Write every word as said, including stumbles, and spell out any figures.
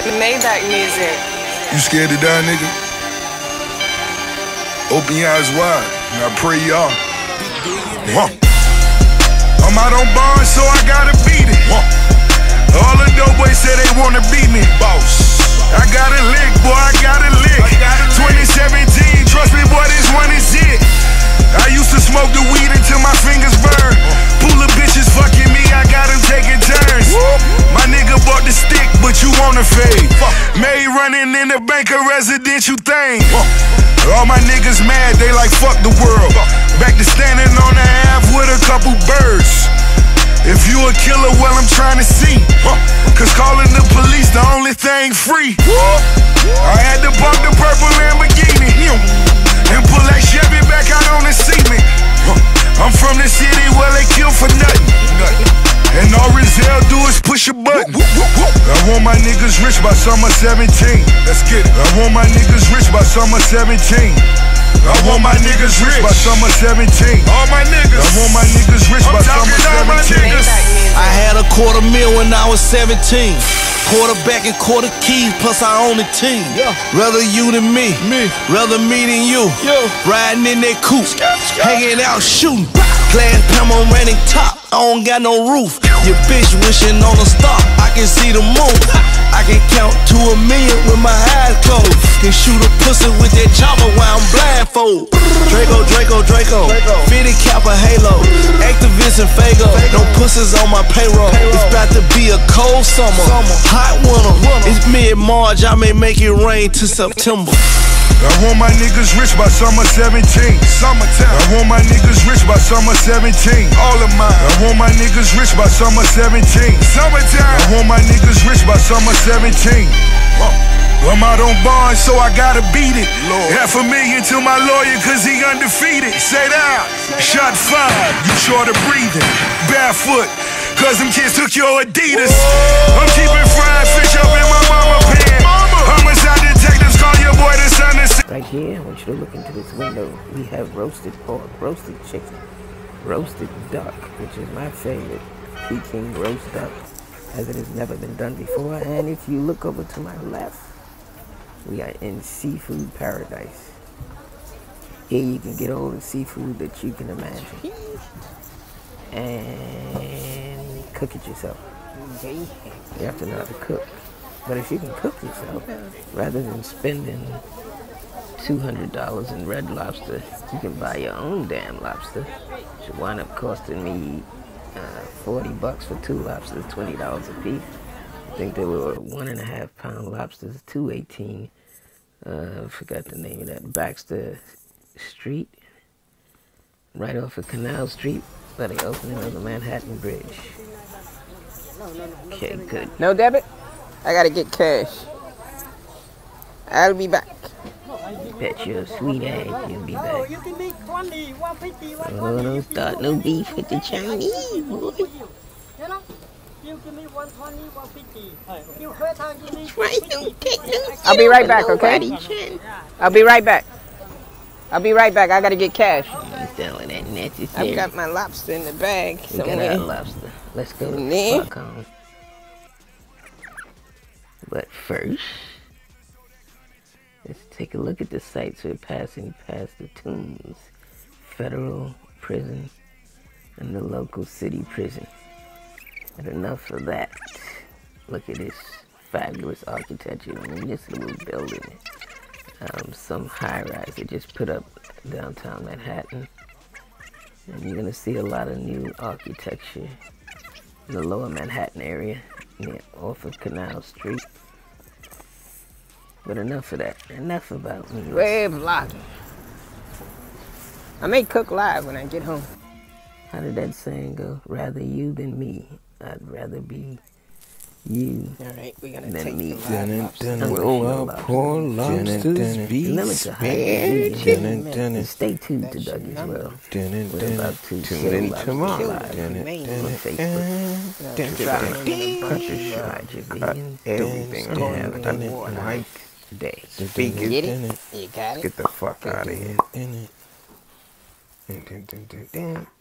Maybach music. You scared to die, nigga? Open your eyes wide, and I pray y'all. Huh. I'm out on bond, so I gotta beat it. Huh. All the dope boys say they wanna beat me. Boss. I got a lick, boy, I got a lick. twenty seventeen, trust me, boy, this one is it. I used to smoke the weed until my fingers burn. Pool of bitches fucking me, I got them taking turns. My nigga bought the stick, but you wanna fade. May running in the bank, a residential thing. All my niggas mad, they like fuck the world. Back to standing on the half with a couple birds. If you a killer, well, I'm trying to see. Cause calling the police the only thing free. I had to bump the purple Lamborghini and pull that Chevy back out on the cement. I'm from the city where they kill for nothing, and all Rizal do is push a button. I want my niggas rich by summer seventeen. Let's get it. I want my niggas rich by summer seventeen. I want my niggas rich by summer seventeen. All my niggas. I want my niggas rich by summer seventeen. I had a quarter mil when I was seventeen. Quarterback and quarter keys, plus I own the team. Yeah. Rather you than me, me. Rather me than you. Yeah. Riding in that coupe, hanging out shooting. Glass Pamo running top, I don't got no roof. Your bitch wishing on a star, I can see the moon. I can count to a million with my eyes closed. Can shoot a pussy with that chopper while I'm blindfold. Draco, Draco, Draco, fifty cap a halo. Activist and Fago, no pussies on my payroll. It's about to be a cold summer, hot winter. It's mid-March, I may make it rain to September. I want my niggas rich by summer seventeen. Summertime. I want my niggas rich by summer seventeen. All of mine. I want my niggas rich by summer seventeen. Summertime. I want my niggas rich by summer seventeen. I'm out on bond, so I gotta beat it. Lord. Half a million to my lawyer, cause he undefeated. Say that. Shot five, you short of breathing. Barefoot, cause them kids took your Adidas. Whoa. I'm keeping fried fish up in my mama pan. Homicide detectives call your boy the son of... Right here, I want you to look into this window. We have roasted pork, roasted chicken, roasted duck, which is my favorite. Peking roast duck, as it has never been done before. And if you look over to my left, we are in seafood paradise. Here you can get all the seafood that you can imagine. And cook it yourself. You have to know how to cook. But if you can cook yourself, rather than spending two hundred dollars in Red Lobster, you can buy your own damn lobster. It should wind up costing me uh, forty bucks for two lobsters, twenty dollars a piece. I think they were one and a half pound lobsters, two eighteen. Uh, I forgot the name of that. Baxter Street, right off of Canal Street, by the opening of the Manhattan Bridge. Okay, good. No debit? I gotta get cash. I'll be back. Bet your sweet ass you'll be back. Oh, don't start no beef with the Chinese, boy. I'll be right back, okay? I'll be right back. I'll be right back. I gotta get cash. I've got my lobster in the bag. We got our lobster. Let's go to fuck home. But first, let's take a look at the sites we're passing past the Tombs Federal Prison and the local city prison. But enough of that. Look at this fabulous architecture. I mean, this little building. Um, some high-rise they just put up downtown Manhattan. And you're going to see a lot of new architecture in the lower Manhattan area, near, off of Canal Street. But enough of that. Enough about me. Way vlogging. I may cook live when I get home. How did that saying go? Rather you than me. I'd rather be you Alright, we're gonna than take me. Oh, poor lobsters be spared. Stay tuned to Doug as well. We're about to Tune in tomorrow. Everything going on it like day. You get it? You got it? Get the fuck out of here.